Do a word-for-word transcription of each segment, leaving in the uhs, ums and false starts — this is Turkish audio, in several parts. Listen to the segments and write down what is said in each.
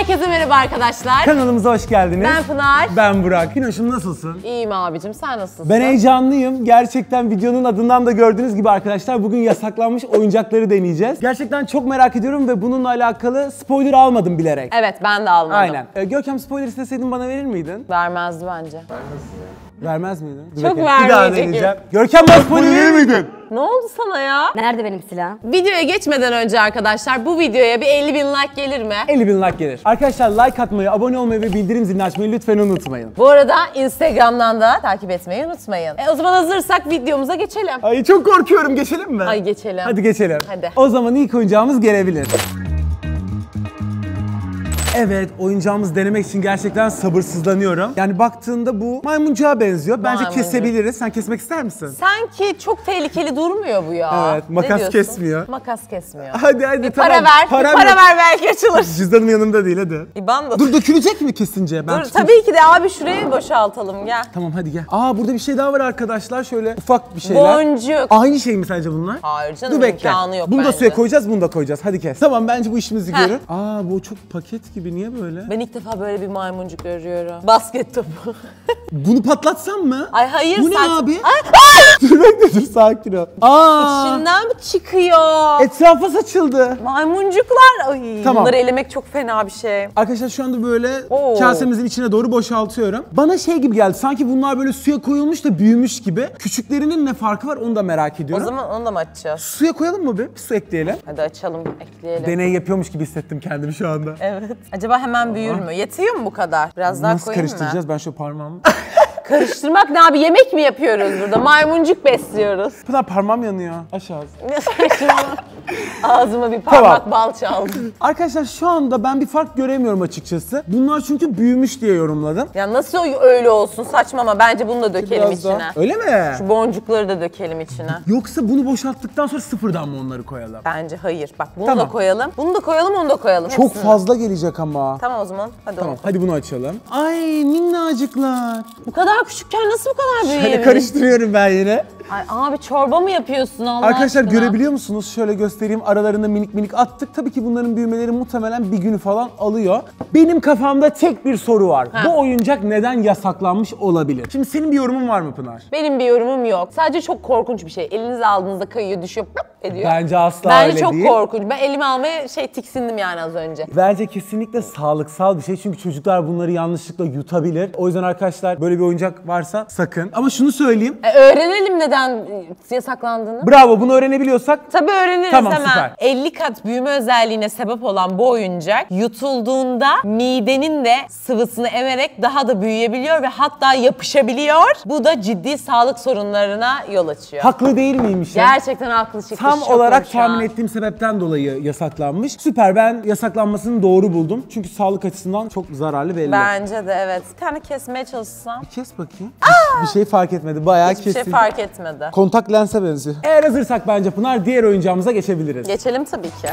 Herkese merhaba arkadaşlar. Kanalımıza hoş geldiniz. Ben Pınar. Ben Burak. Pinoş'um nasılsın? İyiyim abicim, sen nasılsın? Ben heyecanlıyım. Gerçekten videonun adından da gördüğünüz gibi arkadaşlar bugün yasaklanmış oyuncakları deneyeceğiz. Gerçekten çok merak ediyorum ve bununla alakalı spoiler almadım bilerek. Evet, ben de almadım. Aynen. Ee, Görkem, spoiler isteseydin bana verir miydin? Vermezdi bence. Vermez miydin? Dur Çok bakayım. Bir daha vermeyecek deneyeceğim. Görkem, bana spoiler verir miydin? Ne oldu sana ya? Nerede benim silahım? Videoya geçmeden önce arkadaşlar bu videoya bir elli bin like gelir mi? elli bin like gelir. Arkadaşlar like atmayı, abone olmayı ve bildirim zilini açmayı lütfen unutmayın. Bu arada Instagram'dan da takip etmeyi unutmayın. E, o zaman hazırsak videomuza geçelim. Ay çok korkuyorum. Geçelim mi? Ay geçelim. Hadi geçelim. Hadi. O zaman ilk oyuncağımız gelebilir. Evet, oyuncağımız denemek için gerçekten sabırsızlanıyorum. Yani baktığında bu maymuncuğa benziyor. Bence Maymuncuk. kesebiliriz. Sen kesmek ister misin? Sanki çok tehlikeli durmuyor bu ya. Evet, Ne makas diyorsun? kesmiyor. Makas kesmiyor. Hadi hadi Bir tamam. para ver, Param bir para yok. ver belki açılır. Cüzdanım yanımda değil hadi. İban da. Dur, dökülecek mi kesince? Ben Dur, tutayım. tabii ki de abi şurayı boşaltalım gel. Tamam hadi gel. Aa, burada bir şey daha var arkadaşlar. Şöyle ufak bir şeyler. Boncuk. Aynı şey mi sence bunlar? Hayır canım, Dur bekle. imkanı yok Bunu da bence. suya koyacağız, bunu da koyacağız. Hadi kes. Tamam, bence bu işimizi Heh. görür. Aa, bu çok paket gibi. Niye böyle? Ben ilk defa böyle bir maymuncuk görüyorum. Basket topu. Bunu patlatsam mı? Ay hayır Bu ne sen... abi? Ay, Dur bekle, dur sakin ol. Aa! İçinden mi çıkıyor? Etrafa saçıldı. Maymuncuklar. Ay, Tamam. bunları elemek çok fena bir şey. Arkadaşlar şu anda böyle Oo. kasemizin içine doğru boşaltıyorum. Bana şey gibi geldi. Sanki bunlar böyle suya koyulmuş da büyümüş gibi. Küçüklerinin ne farkı var onu da merak O ediyorum. zaman onu da mı açacağız? Suya koyalım mı bir? Bir su ekleyelim. Hadi açalım, ekleyelim. Deney yapıyormuş gibi hissettim kendimi şu anda. Evet. Acaba hemen büyür mü? Yetiyor mu bu kadar? Biraz daha Nasıl koyayım karıştıracağız? mı? Ben şu parmağımı... Karıştırmak ne abi? Yemek mi yapıyoruz burada? Maymuncuk besliyoruz. Pınar, parmağım yanıyor. Aşağı. Ağzıma bir parmak Tamam. bal çaldı. Arkadaşlar şu anda ben bir fark göremiyorum açıkçası. Bunlar çünkü büyümüş diye yorumladım. Ya nasıl öyle olsun, saçmalama. Bence bunu da dökelim Biraz içine. daha. Öyle mi? Şu boncukları da dökelim içine. Yoksa bunu boşalttıktan sonra sıfırdan mı onları koyalım? Bence hayır. Bak bunu Tamam. da koyalım. Bunu da koyalım, onu da koyalım. Çok Hepsini. fazla gelecek ama. Tamam o zaman. Hadi Tamam, onu koy. hadi bunu açalım. Ay minnacıklar. Bu kadar küçükken nasıl bu kadar Şöyle büyüyebilir? karıştırıyorum ben yine. Ay abi çorba mı yapıyorsun Allah Arkadaşlar aşkına? görebiliyor musunuz? Şöyle göstereyim. Aralarında minik minik attık. Tabii ki bunların büyümeleri muhtemelen bir günü falan alıyor. Benim kafamda tek bir soru var. Ha. Bu oyuncak neden yasaklanmış olabilir? Şimdi senin bir yorumun var mı Pınar? Benim bir yorumum yok. Sadece çok korkunç bir şey. Elinize aldığınızda kayıyor, düşüyor, pıp ediyor. Bence asla Bence öyle çok değil. korkunç. Ben elime almaya şey tiksindim yani az önce. Bence kesinlikle sağlıksal bir şey. Çünkü çocuklar bunları yanlışlıkla yutabilir. O yüzden arkadaşlar böyle bir oyuncak varsa sakın. Ama şunu söyleyeyim. E, öğrenelim neden e, yasaklandığını. Bravo, bunu öğrenebiliyorsak Tabii öğreniriz Tamam, hemen. süper. elli kat büyüme özelliğine sebep olan bu oyuncak yutulduğunda midenin de sıvısını emerek daha da büyüyebiliyor ve hatta yapışabiliyor. Bu da ciddi sağlık sorunlarına yol açıyor. haklı değil miymiş? Gerçekten haklı çıkmış. Tam şokum olarak şu tahmin an. ettiğim sebepten dolayı yasaklanmış. Süper, ben yasaklanmasını doğru buldum. Çünkü sağlık açısından çok zararlı belli. Bence de evet. Bir tane kesmeye çalışsam. Kes bakayım. Bir şey fark etmedi. Bayağı Hiçbir şey kesildi. fark etmedi. Kontak lense benziyor. Eğer hazırsak bence Pınar diğer oyuncağımıza geçebiliriz. Geçelim tabii ki.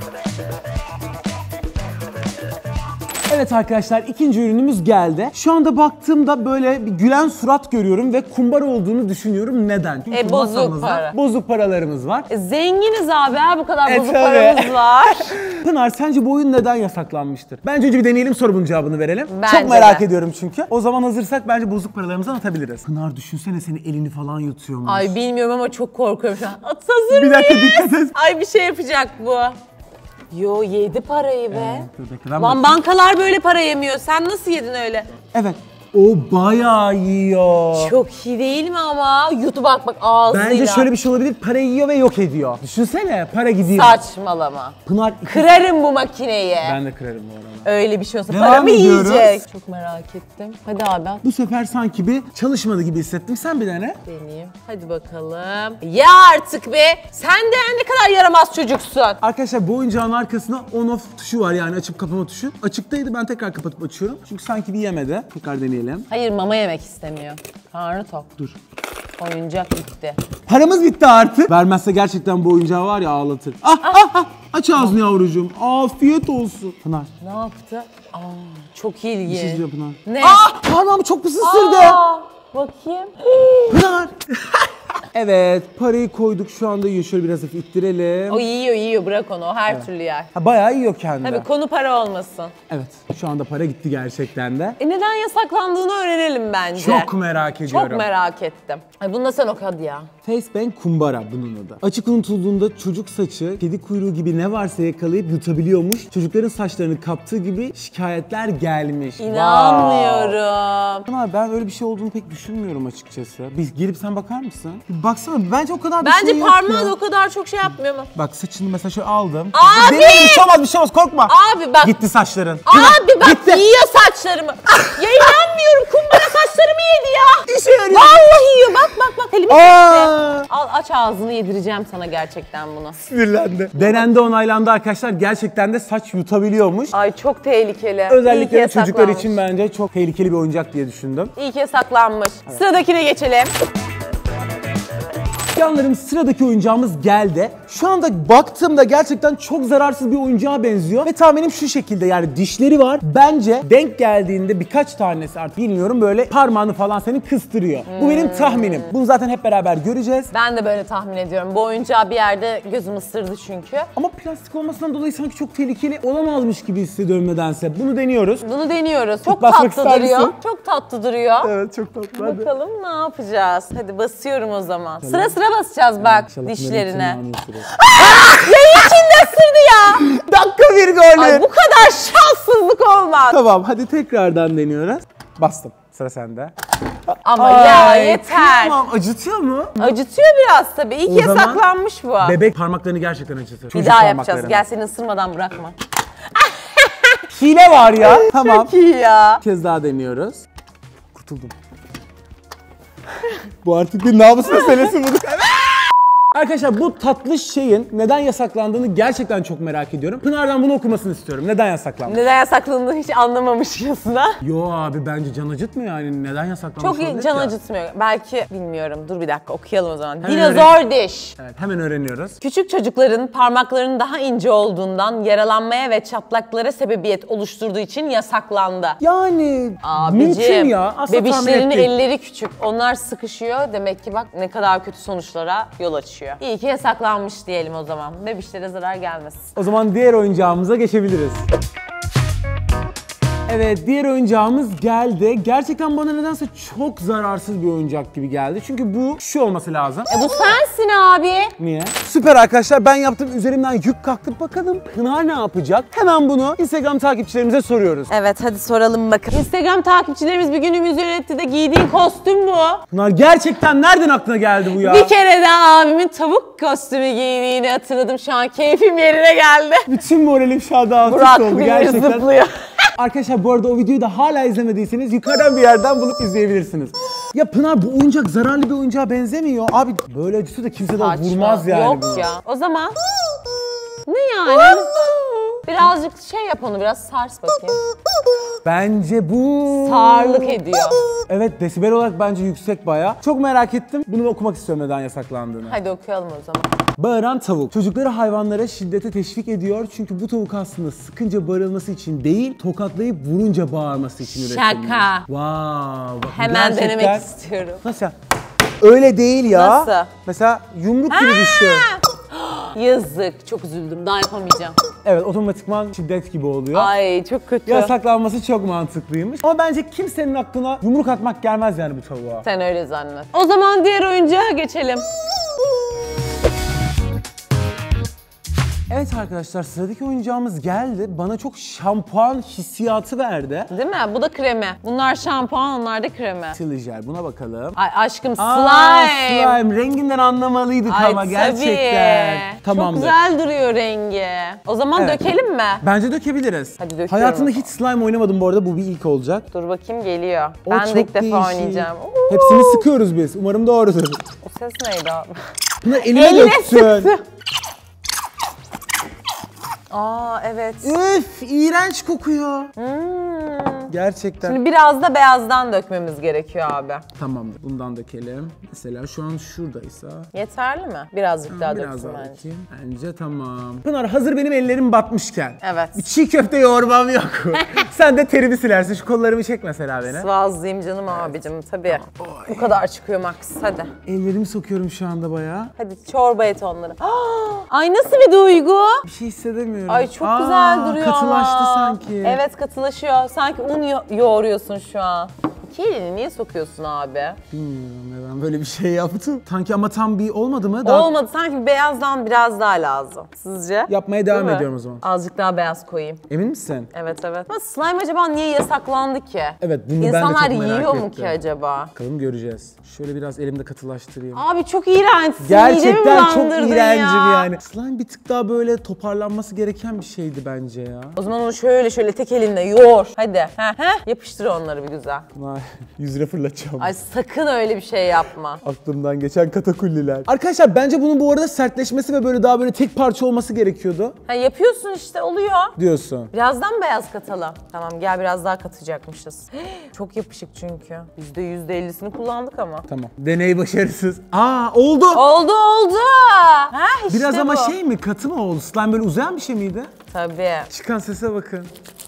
Evet arkadaşlar, ikinci ürünümüz geldi. Şu anda baktığımda böyle bir gülen surat görüyorum ve kumbara olduğunu düşünüyorum. Neden? Çünkü E, bozuk masamızda para. bozuk paralarımız var. E, zenginiz abi ha, bu kadar E, bozuk tabii. paramız var. Pınar, sence bu oyun neden yasaklanmıştır? Bence önce bir deneyelim, sonra bunun cevabını verelim. Bence Çok merak de. ediyorum çünkü. O zaman hazırsak bence bozuk paralarımızı atabiliriz. Pınar, düşünsene seni elini falan yutuyormuş. Ay bilmiyorum ama çok korkuyorum şu an. At hazır Bir dakika, mıyız? dikkat et. Ay bir şey yapacak bu. Yo yedi parayı be. Dur bekle, ben Lan bakayım. bankalar böyle para yemiyor. Sen nasıl yedin öyle? Evet. O bayağı yiyor. Çok iyi değil mi ama? Yutu bak bak ağzıyla. Bence şöyle bir şey olabilir. Para yiyor ve yok ediyor. Düşünsene, para gidiyor. Saçmalama. Pınar iki... Kırarım bu makineyi. Ben de kırarım bu arada. Öyle bir şey olsa Devam paramı ediyoruz. yiyecek. Çok merak ettim. Hadi abi Bu sefer sanki bir çalışmadı gibi hissettim. Sen bir dene. deneyeyim. Hadi bakalım. Ya artık be. Sen de ne kadar yaramaz çocuksun. Arkadaşlar bu oyuncağın arkasında on off tuşu var, yani açıp kapama tuşu. Açıktaydı, ben tekrar kapatıp açıyorum. Çünkü sanki bir yemedi. Tekrar deneyelim. Hayır mama yemek istemiyor. Karnı tok. Dur. Oyuncak bitti. Paramız bitti artık. Vermezse gerçekten bu oyuncağı var ya, ağlatır. Ah ah ah. Aç ağzını yavrucuğum. Afiyet olsun. Pınar. Ne yaptı? Aa, çok Bir şey ilginç. diyeceğim Pınar. Ne? Ah! Parmağımı çok pis ısırdı. Aa, bakayım. Pınar. Evet, parayı koyduk şu anda yiyor. Şöyle biraz hafif ittirelim. O yiyor yiyor, bırak onu, o her türlü yer. Ha, bayağı yiyor kendi. Tabii konu para olmasın. Evet, şu anda para gitti gerçekten de. E neden yasaklandığını öğrenelim bence. Çok merak ediyorum. Çok merak ettim. Ay bunu da sen oku hadi ya. Facebank kumbara bunun adı. Açık unutulduğunda çocuk saçı, kedi kuyruğu gibi ne varsa yakalayıp yutabiliyormuş. Çocukların saçlarını kaptığı gibi şikayetler gelmiş. İnanmıyorum. Wow. Ben öyle bir şey olduğunu pek düşünmüyorum açıkçası. Bir gelip sen bakar mısın? Bir baksana, bence o kadar bir Bence şey yok parmağı da ya. o kadar çok şey yapmıyor mu? Bak saçını mesela şöyle aldım. Abi! Deneyelim, bir şey olmaz, bir şey olmaz, korkma. Abi bak. Gitti saçların. Abi bak Gitti. yiyor saçlarımı. Ya inanmıyorum, kumbara saçlarımı yedi ya. İşe yarıyor. Vallahi yiyor, bak bak bak. Elimi Aa! Al aç ağzını, yedireceğim sana gerçekten bunu. Sinirlendi. Denendi, onaylandı arkadaşlar. Gerçekten de saç yutabiliyormuş. Ay çok tehlikeli. İyi Özellikle ki de çocuklar yasaklanmış. için bence çok tehlikeli bir oyuncak diye düşündüm. İyi ki yasaklanmış. Sıradakine geçelim. Canlarım, sıradaki oyuncağımız geldi. Şu anda baktığımda gerçekten çok zararsız bir oyuncağa benziyor. Ve tahminim şu şekilde, yani dişleri var. Bence denk geldiğinde birkaç tanesi, artık bilmiyorum, böyle parmağını falan seni kıstırıyor. Bu benim tahminim. Bunu zaten hep beraber göreceğiz. Ben de böyle tahmin ediyorum. Bu oyuncağı bir yerde gözüm ısırdı çünkü. Ama plastik olmasından dolayı sanki çok tehlikeli olamazmış gibi hissediyorum nedense. Bunu deniyoruz. Bunu deniyoruz. Çok basmak tatlı ister duruyor. misin? Çok tatlı duruyor. Evet, çok tatlı. Hadi. Bakalım ne yapacağız? Hadi basıyorum o zaman. Sıra sıra basacağız bak İnşallah dişlerine. bunların tırnağını ısırır. Yayın içinde ısırdı ya. Dakika bir golü. Ay bu kadar şanssızlık olmaz. Tamam, hadi tekrardan deniyoruz. Bastım. Sıra sende. Ama ya Ay, yeter. Tamam, acıtıyor mu? Acıtıyor biraz tabii. İyi ki O zaman yasaklanmış bu. Bebek parmaklarını gerçekten acıtıyor. Bir Çocuk daha yapacağız. parmaklarını. Gel seni ısırmadan bırakma. Hile var ya. Tamam. Çok iyi ya. Bir kez daha deniyoruz. Kurtuldum. Bu artık bir namus meselesi bu. Arkadaşlar, bu tatlı şeyin neden yasaklandığını gerçekten çok merak ediyorum. Pınar'dan bunu okumasını istiyorum. Neden yasaklandı? Neden yasaklandığını hiç anlamamışçasına. Yo abi, bence can acıtmıyor yani. Neden yasaklanmış Çok olabilir can ki? acıtmıyor. Belki bilmiyorum. Dur bir dakika okuyalım o zaman. Hemen Dinozor diş. Evet, hemen öğreniyoruz. Küçük çocukların parmaklarının daha ince olduğundan yaralanmaya ve çatlaklara sebebiyet oluşturduğu için yasaklandı. Yani Abicim, mümkün ya. Asla tahmin bebişlerin ettik. elleri küçük. Onlar sıkışıyor. Demek ki bak ne kadar kötü sonuçlara yol açıyor. İyi ki yasaklanmış diyelim o zaman. Bebişlere zarar gelmesin. O zaman diğer oyuncağımıza geçebiliriz. Evet, diğer oyuncağımız geldi. Gerçekten bana nedense çok zararsız bir oyuncak gibi geldi. Çünkü bu şu olması lazım. E bu sensin abi. Niye? Süper arkadaşlar, ben yaptım, üzerimden yük kalktı. Bakalım Pınar ne yapacak? Hemen bunu Instagram takipçilerimize soruyoruz. Evet hadi soralım bakın. Instagram takipçilerimiz bir günümüzü yönetti de giydiğin kostüm bu. Pınar, gerçekten nereden aklına geldi bu ya? Bir kere daha abimin tavuk kostümü giydiğini hatırladım. Şu an keyfim yerine geldi. Bütün moralim şu anda alt üst Burak oldu bilir gerçekten. zıplıyor. Arkadaşlar, bu arada o videoyu da hala izlemediyseniz yukarıdan bir yerden bulup izleyebilirsiniz. Ya Pınar, bu oyuncak zararlı bir oyuncağa benzemiyor. Abi böyle acısı da kimse de Saçma. vurmaz yani Yok bunu. ya. O zaman ne yani? Birazcık şey yap onu, biraz sars bakayım. Bence bu... Sağırlık ediyor. Evet, desibel olarak bence yüksek bayağı. Çok merak ettim. Bunu okumak istiyorum neden yasaklandığını. Hadi okuyalım o zaman. Bağıran tavuk. Çocukları hayvanlara şiddete teşvik ediyor. Çünkü bu tavuk aslında sıkınca bağırılması için değil, tokatlayıp vurunca bağırması için üretilmiş. Şaka. Wow. bakın Hemen gerçekten- denemek istiyorum. Nasıl ya? Öyle değil ya. Nasıl? Mesela yumruk gibi düşün. Yazık. Çok üzüldüm. Daha yapamayacağım. Evet, otomatikman şiddet gibi oluyor. Ay çok kötü. Yasaklanması çok mantıklıymış. Ama bence kimsenin aklına yumruk atmak gelmez yani bu tavuğa. Sen öyle zannet. O zaman diğer oyuncağa geçelim. Evet arkadaşlar, sıradaki oyuncağımız geldi. Bana çok şampuan hissiyatı verdi. Değil mi? Bu da kremi. Bunlar şampuan, onlar da kremi. Silajel, buna bakalım. Ay aşkım slime. Aa, slime. Renginden anlamalıydık Ay ama tabii. gerçekten. Tamamdır. Çok güzel duruyor rengi. O zaman Evet. dökelim mi? Bence dökebiliriz. Hadi döküyorum Hayatımda o zaman. hiç slime oynamadım bu arada. Bu bir ilk olacak. Dur bakayım geliyor. O ben de çok ilk defa değişik. oynayacağım. Oo. Hepsini sıkıyoruz biz. Umarım doğrudur. O ses neydi abi? Bunlar elime Eline döktün. sıktı. Aa evet. Üf, iğrenç kokuyor. Hmm. Gerçekten. Şimdi biraz da beyazdan dökmemiz gerekiyor abi. Tamamdır. Bundan dökelim. Mesela şu an şuradaysa. Yeterli mi? Birazcık daha Biraz döksün daha bence. dökeyim. Bence tamam. Pınar hazır benim ellerim batmışken. Evet. Bir çiğ köfte yoğurmam yok. Sen de terimi silersin. Şu kollarımı çek mesela beni. Sıvazlıyım canım abicim tabii. Bu kadar çıkıyor max. Hadi. Ellerimi sokuyorum şu anda bayağı. Hadi çorba et onları. Aa, ay nasıl bir duygu? Bir şey hissedemiyorum. Ay çok Aa, güzel duruyor katılaştı ama. sanki. Evet katılaşıyor. Sanki un yo- yoğuruyorsun şu an. İki elini niye sokuyorsun abi? Bilmiyorum neden böyle bir şey yaptım. Sanki ama tam bir olmadı mı? Daha Olmadı. Sanki beyazdan biraz daha lazım. Sizce? yapmaya devam Değil mi? ediyorum o zaman. Azıcık daha beyaz koyayım. Emin misin? Evet evet. Ama slime acaba niye yasaklandı ki? Evet, bunu ben de İnsanlar çok merak yiyor mu ettim. ki acaba? Bakalım göreceğiz. Şöyle biraz elimde katılaştırayım. Abi çok iğrençsin. Gerçekten midemi çok bulandırdın iğrencim ya. yani. Slime bir tık daha böyle toparlanması gereken bir şeydi bence ya. O zaman onu şöyle şöyle tek elinle yoğur. Hadi. Heh, heh. Yapıştır onları bir güzel. Vay, yüz lira fırlatacağım. Ay sakın öyle bir şey yapma. Aklımdan geçen katakulliler. Arkadaşlar bence bunun bu arada sertleşmesi ve böyle daha böyle tek parça olması gerekiyordu Ha, yapıyorsun işte oluyor. diyorsun. Birazdan beyaz katalım. Tamam gel biraz daha katacakmışız. Çok yapışık çünkü. Biz de yüzde ellisini kullandık ama. Tamam. Deney başarısız. Aa oldu. Oldu oldu. Ha işte Biraz ama bu. şey mi, katı mı oldu? Slime böyle uzayan bir şey miydi? Tabii. Çıkan sese bakın.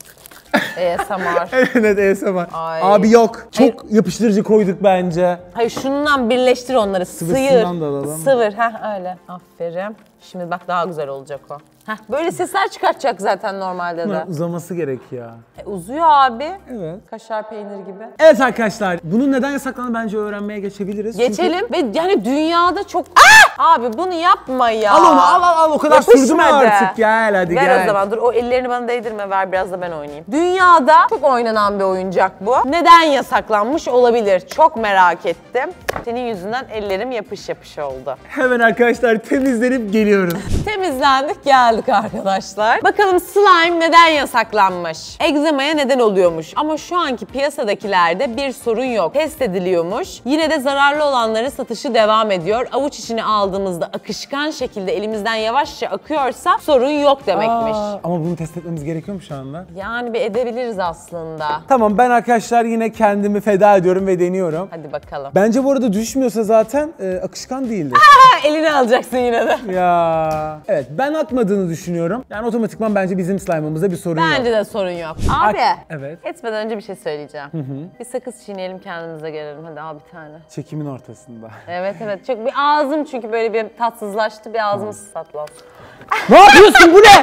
A S M R. Evet A S M R. Ay. Abi yok. Çok Hayır. yapıştırıcı koyduk bence. Hayır şundan birleştir onları. Sıyır. Sıvısından da alalım. Sıvır. Heh öyle. Aferin. Şimdi bak daha güzel olacak o. Heh, böyle sesler çıkartacak zaten normalde de. Bunun uzaması gerek ya. E, uzuyor abi. Evet. Kaşar peynir gibi. Evet arkadaşlar, bunun neden yasaklandığını bence öğrenmeye geçebiliriz. Çünkü- Geçelim ve yani dünyada çok... Aa! Abi bunu yapma ya. Al onu, al al al, o kadar Yapışmadı. sürdü mü artık? Gel hadi Ver gel. o zaman dur o ellerini bana değdirme ver biraz da ben oynayayım. Dünyada çok oynanan bir oyuncak bu. Neden yasaklanmış olabilir? Çok merak ettim. Senin yüzünden ellerim yapış yapış oldu. Hemen arkadaşlar temizlenip geliyoruz. Temizlendik geldik arkadaşlar. Bakalım slime neden yasaklanmış? Egzamaya neden oluyormuş? Ama şu anki piyasadakilerde bir sorun yok. Test ediliyormuş. Yine de zararlı olanların satışı devam ediyor. Avuç içine aldığımızda akışkan şekilde elimizden yavaşça akıyorsa sorun yok demekmiş. Aa, ama bunu test etmemiz gerekiyor mu şu anda? Yani bir edebiliriz aslında. Tamam, ben arkadaşlar yine kendimi feda ediyorum ve deniyorum. Hadi bakalım. Bence bu arada düşmüyorsa zaten e, akışkan değildir. Ha, elini alacaksın yine de. Ya. Evet, ben atmadığını düşünüyorum. Yani otomatikman bence bizim slime'ımızda bir sorun yok. Bence de sorun yok. Abi. Evet. Etmeden önce bir şey söyleyeceğim. Bir sakız çiğneyelim kendimize gelelim. Hadi al bir tane. Çekimin ortasında. Evet evet. Çok bir ağzım çünkü böyle bir tatsızlaştı. Bir ağzımız tatlansın. Ne yapıyorsun, bu ne?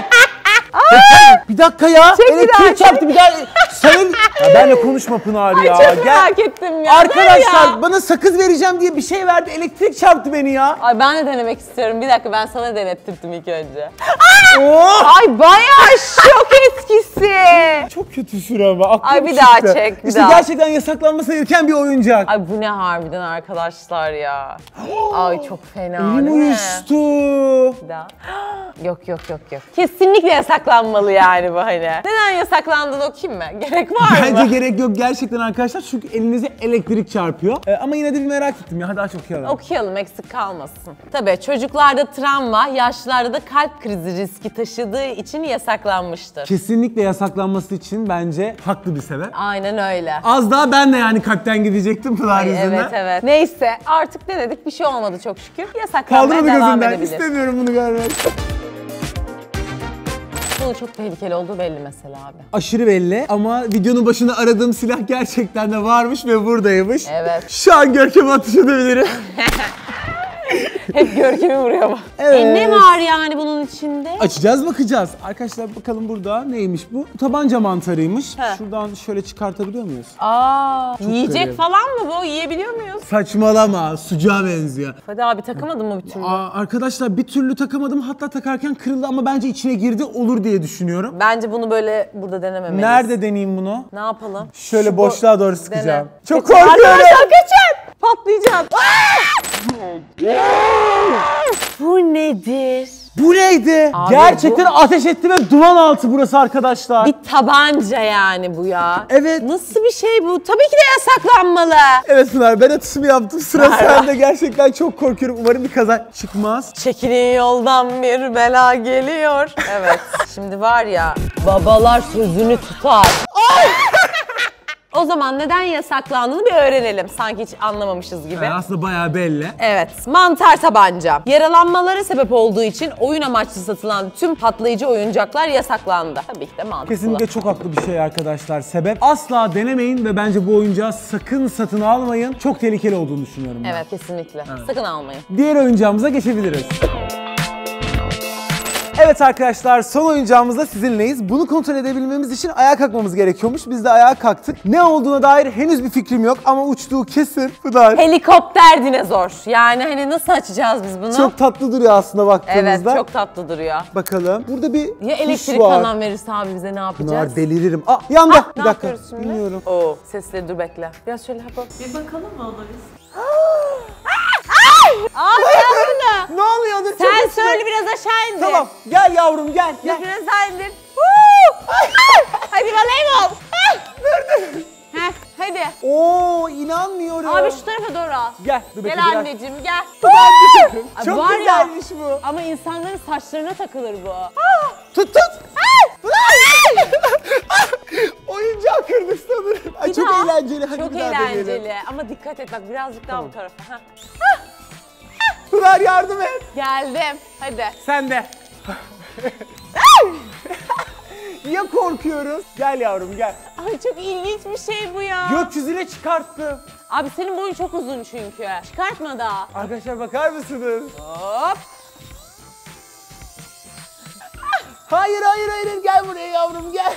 Bir dakika ya. Çek bir daha, Elektrik çek. çarptı bir daha. Sen... Ya benle konuşma Pınar ya. Çok Gel. merak ettim ya. Arkadaşlar Ver ya. bana sakız vereceğim diye bir şey verdi. Elektrik çarptı beni ya. Ay ben de denemek istiyorum. Bir dakika ben sana denettirdim ilk önce. Oh! Ay bayağı şok etkisi. Çok kötü süre ama aklım Ay, bir daha çıktı. çek, bir İşte daha. gerçekten yasaklanması gereken bir oyuncak. Ay bu ne harbiden arkadaşlar ya. Ay çok fena Elim değil mi? uyuştu. Bir daha. Yok yok yok yok. Kesinlikle yasaklanmalı yani bu hani. Neden yasaklandığını okuyayım mı? Gerek var mı? Bence gerek yok gerçekten arkadaşlar çünkü elinize elektrik çarpıyor. Ee, ama yine de bir merak ettim ya, hadi aç okuyalım. Okuyalım eksik kalmasın. Tabii çocuklarda travma, yaşlılarda da kalp krizi riski taşıdığı için yasaklanmıştır. Kesinlikle yasaklanması için bence haklı bir sebep. Aynen öyle. Az daha ben de yani kalpten gidecektim Pınar Ay, yüzünden. evet evet. Neyse artık denedik bir şey olmadı çok şükür. Yasaklanmaya Kaldırmadı devam gözümden. edebilir. İstemiyorum bunu görmek. Bunun çok tehlikeli olduğu belli mesela abi. Aşırı belli ama videonun başında aradığım silah gerçekten de varmış ve buradaymış. Evet. Şu an Görkem'e atış edebilirim. Hep Görkem'i vuruyor bu. Evet. E ne var yani bunun içinde? Açacağız, bakacağız. Arkadaşlar bakalım burada neymiş bu? Tabanca mantarıymış. He. Şuradan şöyle çıkartabiliyor muyuz? Aa, yiyecek garip. falan mı bu? Yiyebiliyor muyuz? Saçmalama, sucuğa benziyor. Hadi abi takamadın mı bir türlü? Aa, arkadaşlar bir türlü takamadım, hatta takarken kırıldı ama bence içine girdi, olur diye düşünüyorum. Bence bunu böyle burada denememeliyiz. Nerede deneyeyim bunu? Ne yapalım? Şöyle Şu bo- boşluğa doğru Dene. sıkacağım. Çok Kaçın. korkuyorum. Arkadaşlar kaçın! Patlayacağım. Bu nedir? Bu neydi? Abi Gerçekten ateş etti ve duman altı burası arkadaşlar. Bir tabanca yani bu ya. Evet. Nasıl bir şey bu? Tabii ki de yasaklanmalı. Evet Pınar, ben atışımı yaptım. Sıra Merhaba. sende, gerçekten çok korkuyorum. Umarım bir kaza çıkmaz. Çekilin yoldan bir bela geliyor. Evet. Şimdi var ya babalar sözünü tutar. O zaman neden yasaklandığını bir öğrenelim. Sanki hiç anlamamışız gibi. Yani aslında bayağı belli. Evet, mantar tabanca. Yaralanmalara sebep olduğu için oyun amaçlı satılan tüm patlayıcı oyuncaklar yasaklandı. Tabii ki de mantıklı. Kesinlikle çok haklı bir şey arkadaşlar. Sebep asla denemeyin ve bence bu oyuncağı sakın satın almayın. Çok tehlikeli olduğunu düşünüyorum ben. Evet, kesinlikle. Sakın almayın. Diğer oyuncağımıza geçebiliriz. Evet arkadaşlar, son oyuncağımızda sizinleyiz. Bunu kontrol edebilmemiz için ayağa kalkmamız gerekiyormuş. Biz de ayağa kalktık. Ne olduğuna dair henüz bir fikrim yok ama uçtuğu kesin. Pınar. Helikopter dinozor. Yani hani nasıl açacağız biz bunu? Çok tatlı duruyor aslında baktığımızda. Evet, çok tatlı duruyor. Bakalım. Burada bir Ya tuş elektrik var. falan verirse abi bize ne yapacağız? Pınar, deliririm. Aa, yanda. Ah, bir ne dakika. yapıyoruz şimdi? Bilmiyorum. Oo, sesleri dur bekle. Biraz şöyle yapalım. Bir bakalım mı ona biz? Aa, sen bunu. Ne oluyor? Dur, çok Sen üstüne. söyle biraz aşağı indir. Tamam. Gel yavrum gel. Dur gel. biraz daha indir. Woo! Hadi voleybol. Heh, hadi. Oo, inanmıyorum. Abi şu tarafa doğru al. Gel. Dur bekle, Gel biraz. anneciğim gel. Ay, Çok var ya. güzelmiş bu. Ama insanların saçlarına takılır bu. Tut tut. Oyuncağı kırdık sanırım. Ay, Bir çok daha. eğlenceli. Hadi Çok bir daha eğlenceli. deneyelim. Ama dikkat et bak birazcık daha bu tarafa. Heh. Pınar, yardım et. Geldim. Hadi. Sen de. Niye korkuyoruz? Gel yavrum gel. Ay çok ilginç bir şey bu ya. Gökyüzüne çıkarttım. Abi senin boyun çok uzun çünkü. Çıkartma daha. Arkadaşlar bakar mısınız? Hop. Hayır hayır hayır, gel buraya yavrum gel.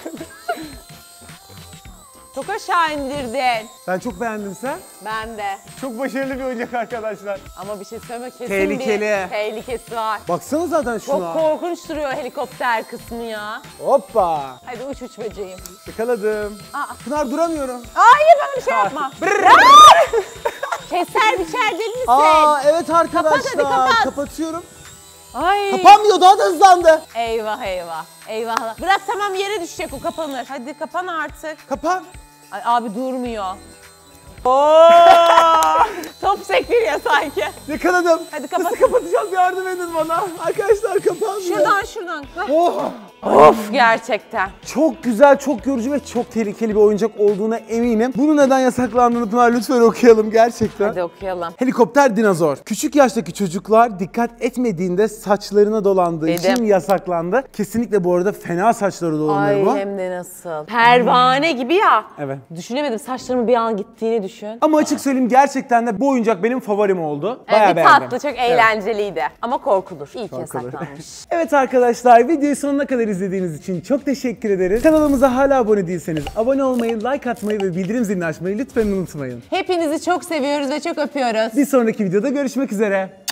Çok aşağı indirdin. Ben çok beğendim, sen. Ben de. Çok başarılı bir oyuncak arkadaşlar. Ama bir şey söyleme kesin Tehlikeli. bir tehlikesi var. Baksana zaten şuna. Çok korkunç duruyor helikopter kısmı ya. Hoppa. Hadi uç uç böceğim. Yakaladım. Aa. Pınar, duramıyorum. Hayır bana bir şey yapma. Keser biçer deli misin? Aa evet arkadaşlar. hadi, kapat. Kapatıyorum. Ay. Kapanmıyor, daha da hızlandı. Eyvah eyvah. Eyvah. Bırak tamam yere düşecek o kapanır. Hadi kapan artık. Kapan. Ay abi durmuyor. Oo! Top sektiriyor sanki. Yakaladım. Hadi kapat. Nasıl kapatacağım, yardım edin bana. Arkadaşlar kapanmıyor. Şuradan şuradan. Hah. Oh. Of gerçekten. Çok güzel, çok yorucu ve çok tehlikeli bir oyuncak olduğuna eminim. Bunu neden yasaklandığını Pınar lütfen okuyalım gerçekten. Hadi okuyalım. Helikopter dinozor. Küçük yaştaki çocuklar dikkat etmediğinde saçlarına dolandığı Dedim. için yasaklandı. Kesinlikle bu arada fena saçları dolanır Ay bu. hem de nasıl. Pervane gibi ya. Evet. Düşünemedim saçlarımın bir an gittiğini düşün. Ama açık söyleyeyim, gerçekten de bu oyuncak benim favorim oldu. Evet, Bayağı bir beğendim. tatlı, çok eğlenceliydi. Ama korkulur. İyi ki Korkulur. yasaklanmış. Evet arkadaşlar, videoyu sonuna kadar izlediğiniz için çok teşekkür ederiz. Kanalımıza hala abone değilseniz abone olmayı, like atmayı ve bildirim zilini açmayı lütfen unutmayın. Hepinizi çok seviyoruz ve çok öpüyoruz. Bir sonraki videoda görüşmek üzere.